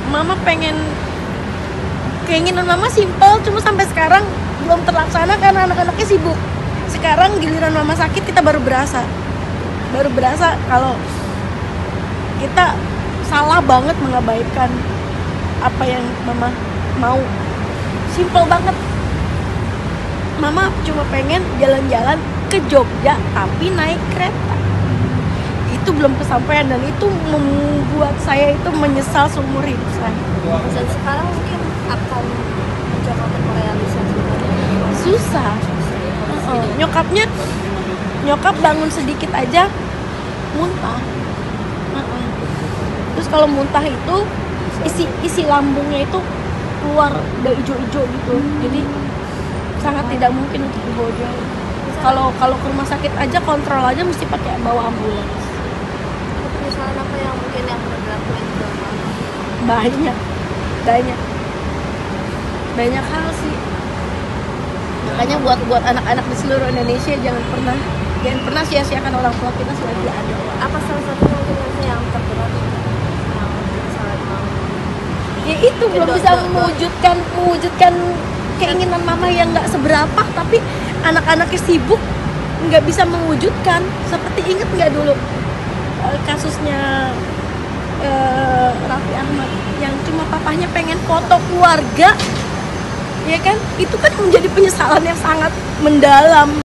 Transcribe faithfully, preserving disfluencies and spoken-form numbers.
Mama pengen, keinginan mama simpel, cuma sampai sekarang belum terlaksana karena anak-anaknya sibuk. Sekarang giliran mama sakit kita baru berasa, baru berasa kalau kita salah banget mengabaikan apa yang mama mau. Simpel banget. Mama cuma pengen jalan-jalan ke Jogja tapi naik kereta. Itu belum kesampaian dan itu membuat saya itu menyesal seumur hidup saya. Dan sekarang mungkin akan mencoba untuk merealisasi Susah. Uh-uh. Nyokapnya, nyokap bangun sedikit aja muntah. Uh-uh. Terus kalau muntah itu isi isi lambungnya itu keluar udah ijo-ijo gitu. Jadi sangat tidak mungkin untuk dibawa jauh. Kalau kalau ke rumah sakit aja kontrol aja mesti pakai bawa ambulans. penyesalan apa yang mungkin yang pernah dilakuin selama Banyak, banyak, banyak hal sih. Makanya buat buat anak-anak di seluruh Indonesia jangan pernah jangan pernah sia-siakan orang tua kita selagi ada. apa salah satu mungkin yang terberat yang penyesalan mama? Ya itu belum do- bisa do- do- mewujudkan mewujudkan keinginan mama yang nggak seberapa, tapi anak-anaknya sibuk nggak bisa mewujudkan. Seperti inget nggak dulu eh, kasusnya eh, Raffi Ahmad yang cuma papahnya pengen foto keluarga, ya kan? Itu kan menjadi penyesalan yang sangat mendalam.